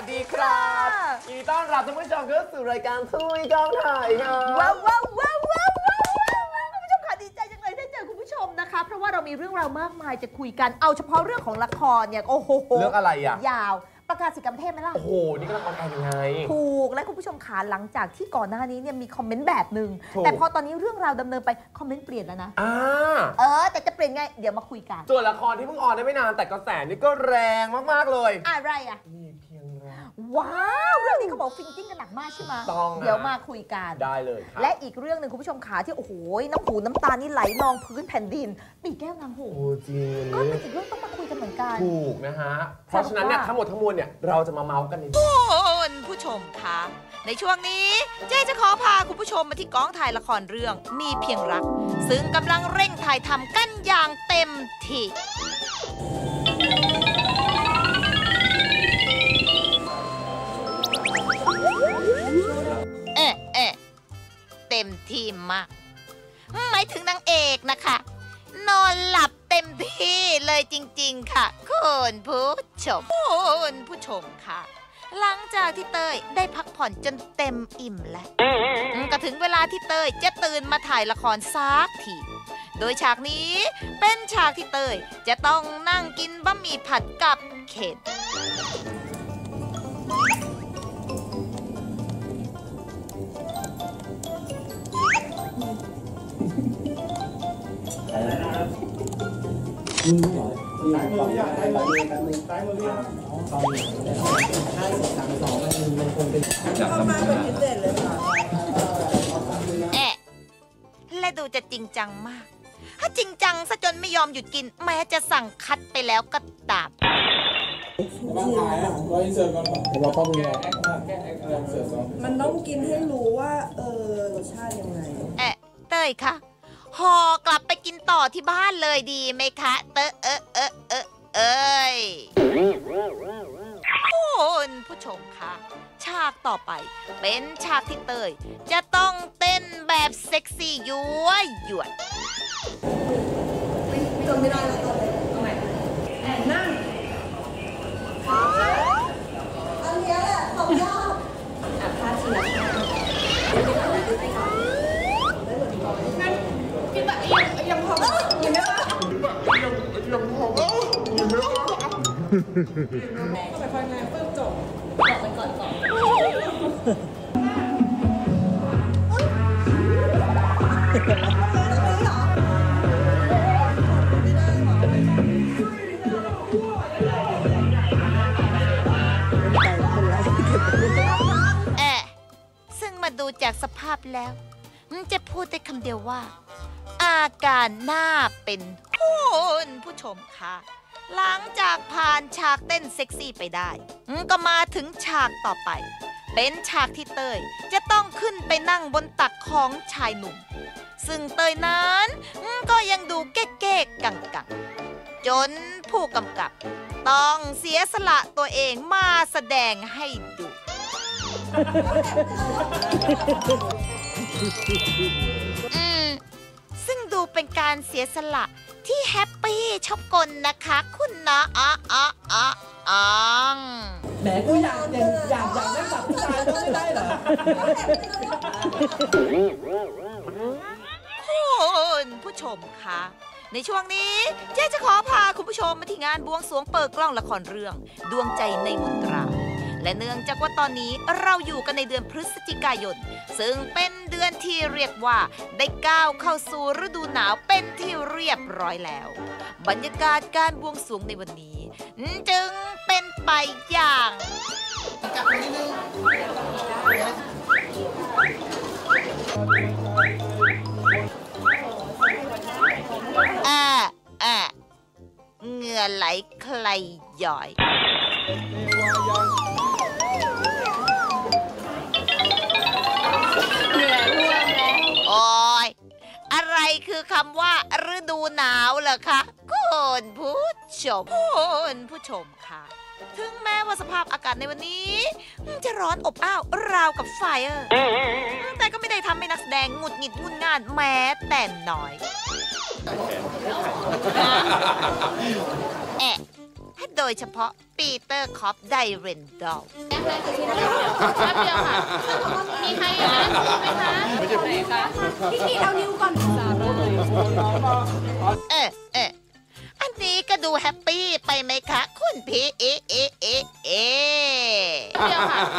สดีครับยินดีต้อนรับท่านผู้ชมเข้าสู่รายการทุยกองถ่ายครับว้าวคุณผู้ชมค่ะดีใจจังเลยได้เจอคุณผู้ชมนะคะเพราะว่าเรามีเรื่องราวมากมายจะคุยกันเอาเฉพาะเรื่องของละครเนี่ยโอ้โหเรื่องอะไรอ่ะยาวประกาศสิทธิกรรมเทพไหมล่ะโอ้โหนี่ก็ละครแอร์ยังไงถูกและคุณผู้ชมขาหลังจากที่ก่อนหน้านี้เนี่ยมีคอมเมนต์แบบหนึ่งแต่พอตอนนี้เรื่องราวดำเนินไปคอมเมนต์เปลี่ยนแล้วนะแต่จะเปลี่ยนไงเดี๋ยวมาคุยกันส่วนละครที่เพิ่งออนได้ไม่นานแต่กระแสนี่ก็แรงมากๆเลยอะไรอ่ะมีเพียงรักว้าวเรื่องนี้เขาบอกฟินจิ้งกันหนักมากใช่ไหมเดี๋ยวมาคุยกันได้เลยและอีกเรื่องหนึ่งคุณผู้ชมขาที่โอ้โหน้ำหูน้ำตานี่ไหลนองพื้นแผ่นดินปีแก้วนางหงส์จริงก็เป็นอีกเรื่องต้องมาคุยกันเหมือนกันถูกนะฮะเพราะฉะนั้นเนี่ยทั้งหมดทั้งมวลเนี่ยเราจะมาเมาส์กันในคุณผู้ชมคะในช่วงนี้เจ๊จะขอพาคุณผู้ชมมาที่กองถ่ายละครเรื่องมีเพียงรักซึ่งกำลังเร่งถ่ายทำกันอย่างเต็มที่เต็มที่มากหมายถึงนางเอกนะคะนอนหลับเต็มที่เลยจริงๆค่ะคุณผู้ชมค่ะหลังจากที่เต้ยได้พักผ่อนจนเต็มอิ่มแล้วก็ถึงเวลาที่เต้ยจะตื่นมาถ่ายละครสักทีโดยฉากนี้เป็นฉากที่เต้ยจะต้องนั่งกินบะหมี่ผัดกับเข็ดซ้ายมืออยากได้แบบนี้กันหนึ่งซ้ายมือพี่ตอนนี้5 4 3 2มันคงเป็นจับสมุนเป็นพิเศษเลยค่ะและดูจะจริงจังมากถ้าจริงจังซะจนไม่ยอมหยุดกินแม้จะสั่งคัดไปแล้วก็ตามบ้างถ่ายนะเราอินเสิร์ตก่อนเราต้องแก้แอคเสิร์ตมันต้องกินให้รู้ว่ารสชาติยังไงเต้ยคะห่อกลับไปกินต่อที่บ้านเลยดีไหมคะคุณผู้ชมคะฉากต่อไปเป็นฉากที่เตยจะต้องเต้นแบบเซ็กซี่ยั่วหยวนจำไม่ได้แล้วตรงไหนนั่งอันนี้แหละทำยากพาทีละยังพอกินได้ปะยังพอกินได้ปะค่อยๆแม่เพิ่มจบบอกไปก่อนซึ่งมาดูจากสภาพแล้วจะพูดได้คำเดียวว่าอาการน่าเป็นคุณผู้ชมค่ะหลังจากผ่านฉากเต้นเซ็กซี่ไปได้ก็มาถึงฉากต่อไปเป็นฉากที่เต้ยจะต้องขึ้นไปนั่งบนตักของชายหนุ่มซึ่งเต้ยนั้นก็ยังดูเก๊กๆกังๆจนผู้กำกับต้องเสียสละตัวเองมาแสดงให้ดูซึ่งดูเป็นการเสียสละที่แฮปปี้ชอบกลนะคะคุณนะแหมกูอยากได้แบบผู้ชายก็ไม่ได้เหรอคุณผู้ชมคะในช่วงนี้เจ๊จะขอพาคุณผู้ชมมาที่งานบวงสรวงเปิดกล้องละครเรื่องดวงใจในมนตราและเนื่องจากว่าตอนนี้เราอยู่กันในเดือนพฤศจิกายนซึ่งเป็นเดือนที่เรียกว่าได้ก้าวเข้าสู่ฤดูหนาวเป็นที่เรียบร้อยแล้วบรรยากาศการบวงสรวงในวันนี้จึงเป็นไปอย่างเหงื่อไหลใครย่อยโอ้ยอะไรคือคำว่าฤดูหนาวเหรอคะคุณผู้ชมค่ะถึงแม้ว่าสภาพอากาศในวันนี้จะร้อนอบอ้าวราวกับไฟแต่ก็ไม่ได้ทำให้นักแสดงหงุดหงิดงุนง่านแม้แต่น้อยโดโดยเฉพาะปีเตอร์คอปไดเรนดอลแป๊บเดียวค่ะ มีใครนะไหมคะไม่ใช่ไหนคะพี่เอานิ้วก่อนอันนี้ก็ดูแฮปปี้ไปไหมคะคุณพี่เดียวค่ะ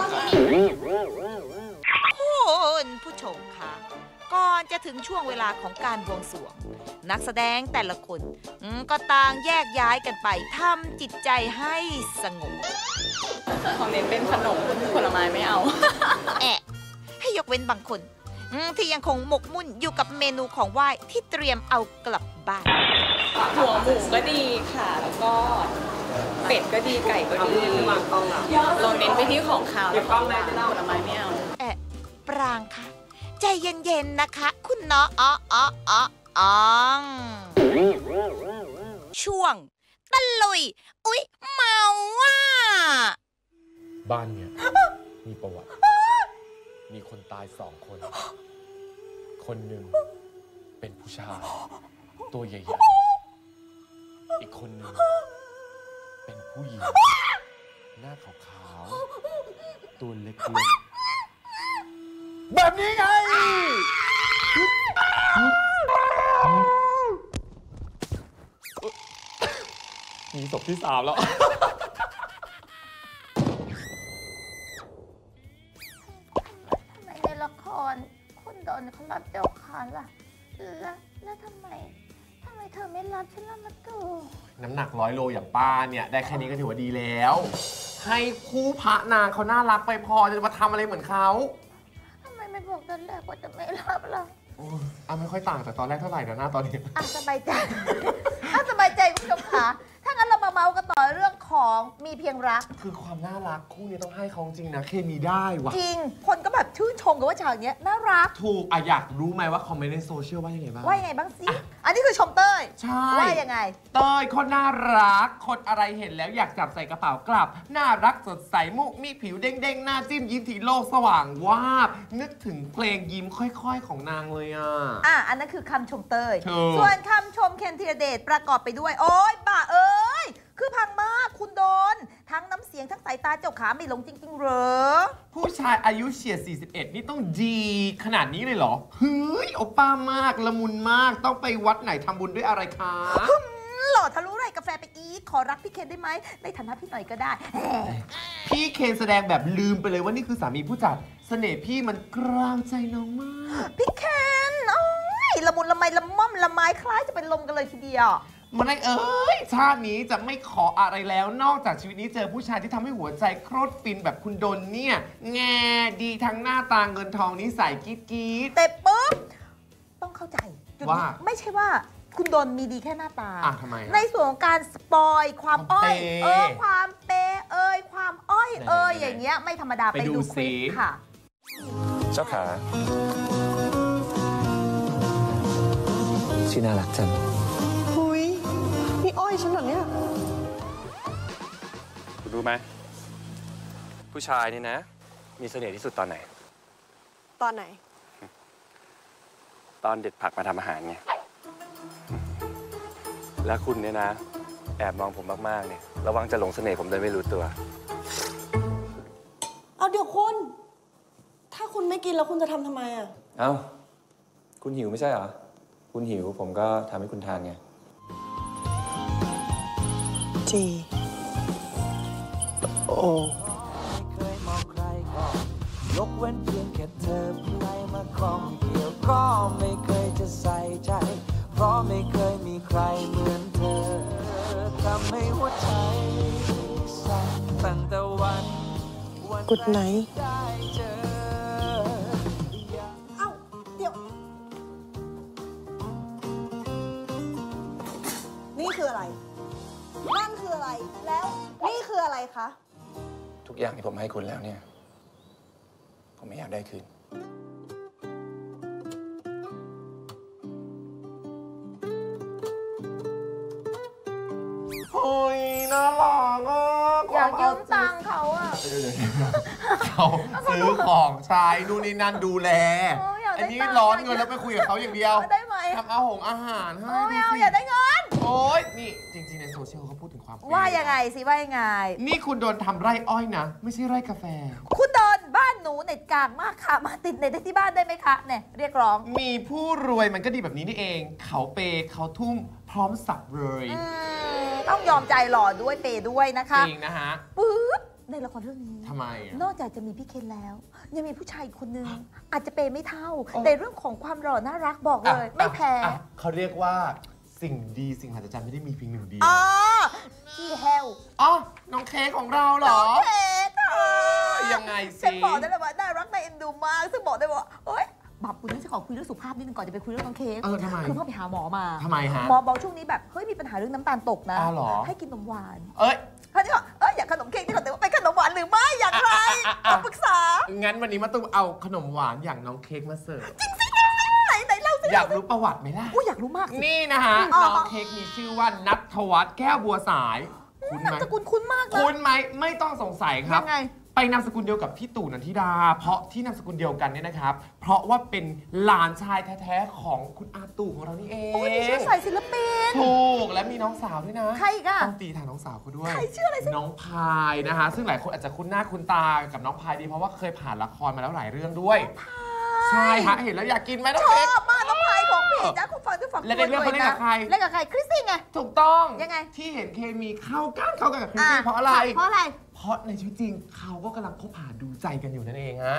คุณผู้ชมค่ะก่อนจะถึงช่วงเวลาของการบวงสรวงนักแสดงแต่ละคนก็ต่างแยกย้ายกันไปทำจิตใจให้สงบของเน้นเป็นขนมผลไม้ไม่เอาให้ยกเว้นบางคนที่ยังคงหมกมุ่นอยู่กับเมนูของไหว้ที่เตรียมเอากลับบ้านหัวหมูก็ดีค่ะแล้วก็เป็ดก็ดีไก่ก็ดีเราเน้นไปที่ของขาวแล้วก็ผลไม้ไม่เอาปรางค่ะใจเย็นๆนะคะคุณน้องช่วงตะลุยอุ๊ยเมาว่ะบ้านเนี่ยมีประวัติมีคนตาย2 คนคนหนึ่งเป็นผู้ชายตัวใหญ่ๆอีกคนหนึ่งเป็นผู้หญิงหน้าขาวๆตัวเล็กๆแบบนี้ไงมีศพที่ 3แล้วในละครคุณโดนเขารับเจ้าขาล่ะแล้วทำไมเธอไม่รับฉันล่ะมาตูน้ำหนัก100 โลอย่างป้าเนี่ยได้แค่นี้ก็ถือว่าดีแล้วให้คู่พระนางเขาน่ารักไปพอจะมาทำอะไรเหมือนเขาทำไมไม่บอกตอนแรกว่าจะไม่รับล่ะไม่ค่อยต่างจากตอนแรกเท่าไหร่นะหน้าตอนนี้สบายใจสบายใจคุณผู้ชมค่ะถ้างั้นเรามาเมาส์กันต่อเรื่องของมีเพียงรักคือความน่ารักคู่นี้ต้องให้เขาจริงนะเคมีได้ว่ะจริงคนก็แบบชื่นชมกันว่าฉากนี้น่ารักถูกอยากรู้ไหมว่าคอมเมนต์ในโซเชียลว่ายังไงบ้างสิอันนี้คือชมเต้ยใช่ว่ายังไงเต้ยคนน่ารักคนอะไรเห็นแล้วอยากจับใส่กระเป๋ากลับน่ารักสดใสมุกมีผิวเด้งๆหน้าจิ้มยิ้มทีโลกสว่างวาบนึกถึงเพลงยิ้มค่อยๆของนางเลยอันนั้นคือคำชมเต้ยส่วนคำชมเคนธีรเดชประกอบไปด้วยโอ๊ยบ้าคือพังมากคุณโดนทั้งน้ำเสียงทั้งสายตาเจ้าขาไม่ลงจริงๆเหรอผู้ชายอายุเฉียด41นี่ต้องดีขนาดนี้เลยเหรอเฮ้ยโอป้ามากละมุนมากต้องไปวัดไหนทำบุญด้วยอะไรคะหล่อทะลุไรกาแฟไปอีกขอรักพี่เคนได้ไหมในฐานะพี่หน่อยก็ได้พี่เคนแสดงแบบลืมไปเลยว่านี่คือสามีผู้จัดเสน่ห์พี่มันกล้าวใจน้องมากพี่เคนละมุนละไมละม่อมละไม้คล้ายจะเป็นลมกันเลยทีเดียวมันชาตินี้จะไม่ขออะไรแล้วนอกจากชีวิตนี้เจอผู้ชายที่ทำให้หัวใจโคตรฟินแบบคุณดนเนี่ยแง่ดีทั้งหน้าตาเงินทองนิสัยกิ๊ดแต่ปุ๊บต้องเข้าใจว่าไม่ใช่ว่าคุณดนมีดีแค่หน้าตาทำไมในส่วนของการสปอยความอ้อยความเปความอ้อยอย่างเงี้ยไม่ธรรมดาไปดูคลิปค่ะเจ้าขาชื่อน่ารักจังนี่อ้อยฉันเหรอเนี่ยคุณรู้ไหมผู้ชายนี่นะมีเสน่ห์ที่สุดตอนไหนตอนไหนตอนเด็ดผักมาทำอาหารไงแล้วคุณเนี่ยนะแอบมองผมมากๆเนี่ยระวังจะหลงเสน่ห์ผมโดยไม่รู้ตัวเอาเดี๋ยวคุณถ้าคุณไม่กินแล้วคุณจะทำไมอ่ะเอ้าคุณหิวไม่ใช่เหรอคุณหิวผมก็ทำให้คุณทานไงจีโอ้ไม่เคยมองใครก็ยกเว้นเพียงแค่เธอใครมาคล้องเกี่ยวก็ไม่เคยจะใส่ใจเพราะไม่เคยมีใครเหมือนเธอทำให้หัวใจสั่นตั้งแต่วันกุดไหนได้เจอเดี๋ยวนี่คืออะไรนั่นคืออะไรแล้วนี่คืออะไรคะทุกอย่างที่ผมให้คุณแล้วเนี่ยผมไม่อยากได้คืนโอ้ยน่ารักอยากยืมตังค์เขาเขาซื้อของใช้นู่นนี่นั่นดูแลอันนี้ร้อนเงินแล้วไปคุยกับเขาอย่างเดียวได้ไหมทำอาหารให้ไม่เอาอยากได้เงินโอ๊ยนี่จริงๆในโซเชียลเขาพูดถึงความความเป๊ะว่ายังไงสิว่ายังไงนี่คุณโดนทำไร่อ้อยนะ ไม่ใช่ไร่กาแฟคุณโดนบ้านหนูเน็ตกลางมากค่ะ มาติดเน็ตได้ที่บ้านได้ไหมคะเนี่ยเรียกร้องมีผู้รวยมันก็ดีแบบนี้นี่เอง เขาเปย์เขาทุ่มพร้อมสับเลยต้องยอมใจหล่อด้วยเปย์ด้วยนะคะจริงนะฮะปึ๊บในละครเรื่องนี้ทำไมอะนอกจากจะมีพี่เคนแล้ว ยังมีผู้ชายอีกคนนึง อาจจะเปย์ไม่เท่าโอ้แต่เรื่องของความหล่อน่ารักบอกเลย ไม่แพ้อ่ะเขาเรียกว่าสิ่งดีสิ่งมหัศจรรย์ไม่ได้มีเพียงหนึ่งเดียวอ๋อพี่เฮลอ๋อน้องเค้กของเราเหรอเค้กค่ะยังไงสิฉันบอกได้เลยว่าน่ารักน่าเอ็นดูมากซึ่งบอกได้ว่าเอ้ยบับคุณนี่จะขอคุยเรื่องสุขภาพนิดนึงก่อนจะไปคุยเรื่องน้องเค้กทำไมคือพ่อไปหาหมอมาทำไมฮะหมอบอกช่วงนี้แบบเฮ้ยมีปัญหาเรื่องน้ำตาลตกนะอ้าวเหรอให้กินนมหวานเอ้ยเขาจะบอกอยากขนมเค้กที่เขาแต่ว่าเป็นขนมหวานหรือไม่อย่างไรต้องปรึกษางั้นวันนี้มาตุ้มเอาขนมหวานอย่างน้องเค้กมาเสิร์ฟไหนเล่าสิอยากรู้ประวัติไหมล่ะอู้อยากรู้มากสินี่นะฮะอ๋อน้องเค้กมีชื่อว่านัทวัฒน์แก้วบัวสาย คุณไหมนามสกุลคุ้นมากนะคุณไหมไม่ต้องสงสัยครับยังไงไปนามสกุลเดียวกับพี่ตู่นันทิดา เพราะที่นามสกุลเดียวกันเนี่ยนะครับ เพราะว่าเป็นหลานชายแท้ๆของคุณอาตู่ของเรานี่เองโอ้ยมีเชื้อสายศิลปินถูกและมีน้องสาวด้วยนะใครอีกอะต้องตีทางน้องสาวเขาด้วยใครชื่ออะไรสิน้องพายนะฮะซึ่งหลายคนอาจจะคุ้นหน้าคุ้นตากับน้องพายดีเพราะว่าเคยผ่านละครมาแล้วหลายเรื่องด้วยใช่ฮะเห็นแล้วอยากกินไหมน้องชเค้กอบมากน้องพายของพี่จ้าคุณฟังด้วยฝังแล้วในเรื่องเขาเล่นกับใครเล่นกับใครคริสตี้ไงถูกต้องยังไงที่เห็นเคมีเข้ากันกับคริสตี้เพราะอะไรเพราะอะไรเพราะในชีวิตจริงเขาก็กำลังคบหาดูใจกันอยู่นั่นเองฮะ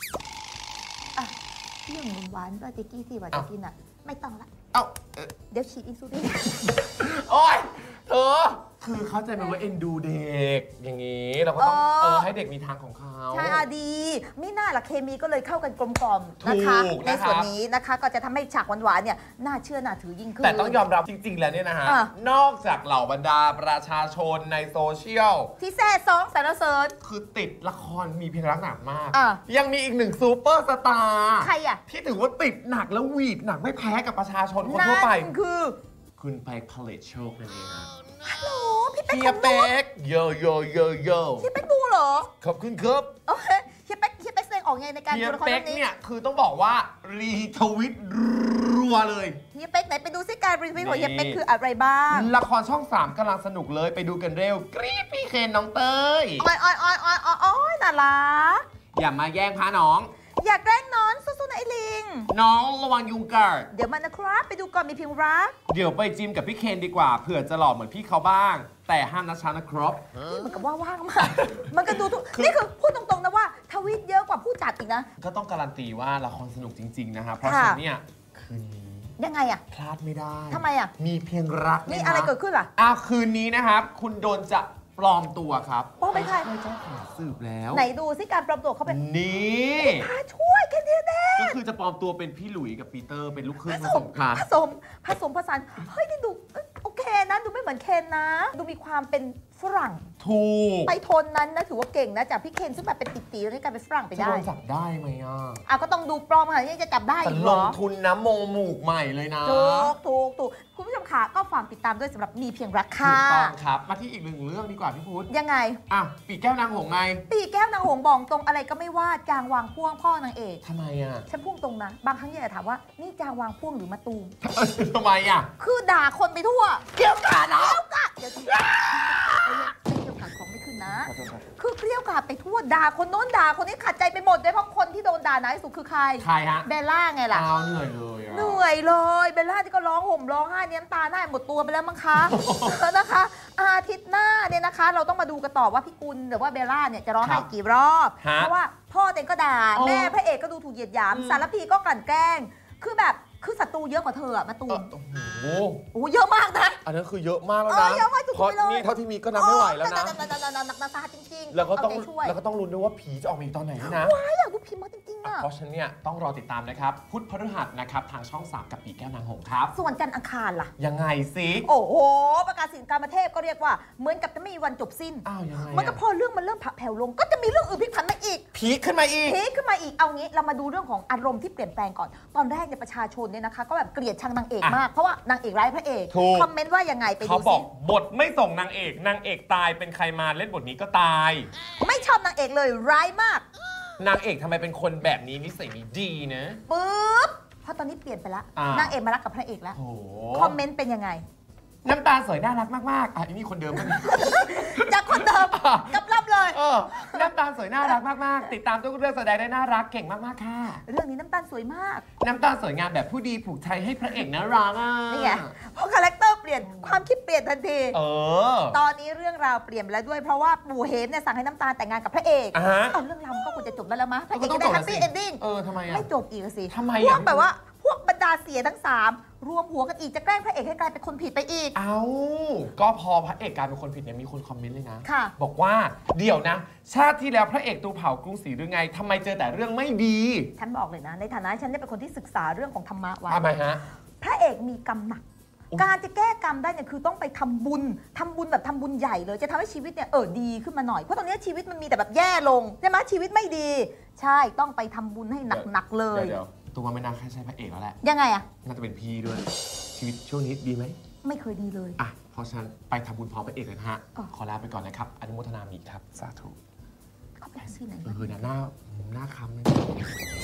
พี่อย่างนมหวานว่าเจ๊กี้ที่ว่าจะกินอ่ะ ไม่ต้องละเอ้าเดี๋ยวฉีดอินซูลินโอ๊ยเธอคือเข้าใจไหมว่าเอ็นดูเด็กอย่างนี้เราก็ต้องให้เด็กมีทางของเขาใช่ดีไม่น่าละเคมีก็เลยเข้ากันกลมกล่อมนะคะถูกในนะครับส่วนนี้นะคะก็จะทำให้ฉากหวานๆเนี่ยน่าเชื่อน่าถือยิ่งขึ้นแต่ต้องยอมรับจริง ๆ แล้วเนี่ยนะฮะอ่ะนอกจากเหล่าบรรดาประชาชนในโซเชียลที่แซ่ซองสารเสริญคือติดละครมีเพียงรักหนักมากอ่ะยังมีอีกหนึ่งซูเปอร์สตาร์ใครอ่ะที่ถือว่าติดหนักแล้วหวีดหนักไม่แพ้กับประชาชนคนทั่วไปนั่นคือคุณไปผลิตโชคนั่นเองฮะฮัลโหลพี่เป๊กเฮียเป๊กโยโยโยโยพี่เป๊กดูเหรอขอบคุณครับโอเคเฮียเป๊กแสดงออกไงในการเฮีดูยละครเป๊เรื่กองนี้เนี่ยคือต้องบอกว่ารีทวิตรัวเลยเฮียเป๊กไหนไปดูซิการรีวิวของเฮียเป๊กคืออะไรบ้างละครช่อง 3กำลังสนุกเลยไปดูกันเร็ว กรี๊ดพี่เคนน้องเต้ยอ้อยน่ารักอย่ามาแย่งพาน้องอยากแกล้งน้อนสู้ๆนะไอ้ลิงน้องระวังยุงกัดเดี๋ยวมานะครับ ไปดูก่อนมีเพียงรักเดี๋ยวไปจิมกับพี่เคนดีกว่าเผื่อจะหล่อเหมือนพี่เขาบ้าง แต่ห้ามนัดช้านะครับนี่เหมือนกับว่าว่างมาก มันก็ดูทุกนี่คือพูดตรงๆนะว่าทวิตเยอะกว่าผู้จัดอีกนะก็ต้องการันตีว่าละครสนุกจริง ๆ นะครับเพราะค่ะฉะนั้นเนี่ยคืนนี้ยังไงอะพลาดไม่ได้ทำไมอะมีเพียงรักนี่อะไรเกิดขึ้นล่ะคืนนี้นะครับ คุณโดนจะปลอมตัวครับปลอมเป็นใครช่วยเจ้าของสืบแล้วไหนดูซิการปลอมตัวเขาเป็นนี่พาช่วยแค่เดียวเด้ก็คือจะปลอมตัวเป็นพี่หลุยส์กับปีเตอร์เป็นลูกครึ่งผผสสมมกันผสมผสานเฮ้ยนี่ดูโอเคนะดูไม่เหมือนเคนนะ ดูมีความเป็นฝรั่งถูกไปโทนนั้นนะถือว่าเก่งนะจากพี่เคนซึ่งแบบเป็นตี๋ๆแล้วนี่กลายเป็นฝรั่งไปจะได้โดนจับได้ไหมอ่ะก็ต้องดูปลอมค่ะนี่จะจับได้แต่อีกลเหรง อทุนนะโมหมูกใหม่เลยนะถูกคุณผู้ชมค่ะก็ฝากติดตามด้วยสำหรับมีเพียงรักถูค่ะกต้องครับ มาที่อีกหนึ่งเรื่องดีกว่าพี่พุทธยังไงปีแก้วนางหงส์ไงปีแก้วนางหงส์บอกตรงอะไรก็ไม่ว่าจางวางพ่วงพ่อนางเอกทำไมอ่ะฉันพุ่งตรงนะ บางครั้งอยากจะถามว่านี่จางวางพ่วงหรือมาตูมทำไมอ่ะคือด่าคนไปทั่วเกี่ยวกันเนาะเดี๋ยวเกี่ยวกับของไม่ขึ้นนะ คือเกลี้ยวกล่อมไปทั่วด่าคนโน้นด่าคนนี้ขัดใจไปหมดเลยเพราะคนที่โดนด่าหนักที่สุดคือใครใครฮะเบลล่าไงล่ะเหนื่อยเลยอ่ะเหนื่อยเลยเบลล่าที่ก็ร้องห่มร้องไห้เนี่ยน้ำตาหน้าหมดตัวไปแล้วมั้งคะ นะคะ อาทิตย์หน้าเนี่ยนะคะ เราต้องมาดูกันต่อว่าพี่กุลหรือว่าเบลล่าเนี่ยจะร้องไห้กี่รอบ เพราะว่าพ่อเต็งก็ด่าแม่พระเอกก็ดูถูกเหยียดหยามสารพีก็กลั่นแกล้ง คือแบบคือศัตรูเยอะกว่าเธออะมาตูมโอ้โอ้เยอะมากนะอันนั้นคือเยอะมากแล้วนะเยอะมากจุกเพราะไปเลยนี่เท่าที่มีก็นับไม่ไหวแล้วนะหนักตาจริงๆแล้วก็ต้องเาใจช่วยแล้วก็ต้องลุ้นด้วยว่าผีจะออกมาอีกตอนไหนด้วยนะว้ายอยากดูพิมพ์มากจริงๆอะเพราะฉะนั้นเนี่ยต้องรอติดตามนะครับ พุธพฤหัสนะครับทางช่อง 3 กับปีแก้วนางหงส์ครับส่วนจันทร์อังคารล่ะยังไงสิโอ้โห ประกาศสินการประเทศก็เรียกว่าเหมือนกับจะไม่มีวันจบสิ้นอ้าวยังไงมันก็พอเรื่องมันเริ่มผักแผ่วลง ก็จะมีเรื่องอื่นพลิกผันมาอีกผีขึ้นมาอีกพลิกขึ้นมาอีก เอางี้เรามาดูเรื่องของอารมณ์ที่เปลี่ยนแปลงก่อน ตอนแรกเนี่ยประชาชนเนี่ยนะคะ ก็แบบเกลียดชังนางเอกมาก เพราะว่านางเอกร้ายพระเอกถูกคอมเมนต์ว่ายังไงไปเขาดูบอสิกบทไม่ส่งนางเอกนางเอกตายเป็นใครมาเล่นบทนี้ก็ตายไม่ชอบนางเอกเลยร้ายมากนางเอกทำไมเป็นคนแบบนี้นิสัยไม่ดีนะปึ๊บเพราะตอนนี้เปลี่ยนไปละอ่านนางเอกมารักกับพระเอกแล้วโอ้โหคอมเมนต์เป็นยังไงน้ำตาลสวยน่ารักมากๆอันนี้คนเดิมมั้ยจากคนเดิมกับรับเลยน้ำตาลสวยน่ารักมากๆติดตามทุกเรื่องแสดงได้น่ารักเก่งมากๆค่ะเรื่องนี้น้ำตาลสวยมากน้ำตาลสวยงามแบบผู้ดีผูกใจให้พระเอกน่ารักอ่ะนี่ไงเพราะคาแรคเตอร์เปลี่ยนความคิดเปลี่ยนทันทีอตอนนี้เรื่องราวเปลี่ยนไปแล้วด้วยเพราะว่าปู่เฮมเนี่ยสั่งให้น้ำตาลแต่งงานกับพระเอก เรื่องราวมันก็ควรจะจบแล้วมั้ยพระเอกจะได้แฮปปี้เอนดิ้งทำไมอ่ะไม่จบอีกสิทำไมพวอ่ะกแบบว่าพวกบรรดาเสียทั้ง3รวมหัวกันอีกจะแกล้งพระเอกให้กลายเป็นคนผิดไปอีกก็พอพระเอกกลายเป็นคนผิดเนี่ยมีคนคอมเมนต์เลยนะค่ะบอกว่าเดี๋ยวนะ ชาติที่แล้วพระเอกตูเผากรุงศรีหรือไงทำไมเจอแต่เรื่องไม่ดีฉันบอกเลยนะ ในฐานะฉันเนี่ยเป็นคนที่ศึกษาเรื่องของธรรมะไว้ทำไมฮะพระเอกมีกรรมหนัก การจะแก้กรรมได้เนี่ยคือต้องไปทำบุญแบบทำบุญใหญ่เลยจะทำให้ชีวิตเนี่ยดีขึ้นมาหน่อยเพราะตอนนี้ชีวิตมันมีแต่แบบแย่ลงใช่ไหมชีวิตไม่ดี ใช่ต้องไปทำบุญให้หนักๆเลยเดี๋ยวตัวไม่น่าใช่พระเอกแล้วแหละยังไงอะน่าจะเป็นพี่ด้วย ชีวิตช่วงนี้ดีไหมไม่เคยดีเลยเพราะฉะนั้นไปทำบุญพร้อมพระเอกเลยนะฮะ ขอลาไปก่อนนะครับ อนุโมทนามีครับ สาธุเขาไปที่ไหนหน้าคำเลย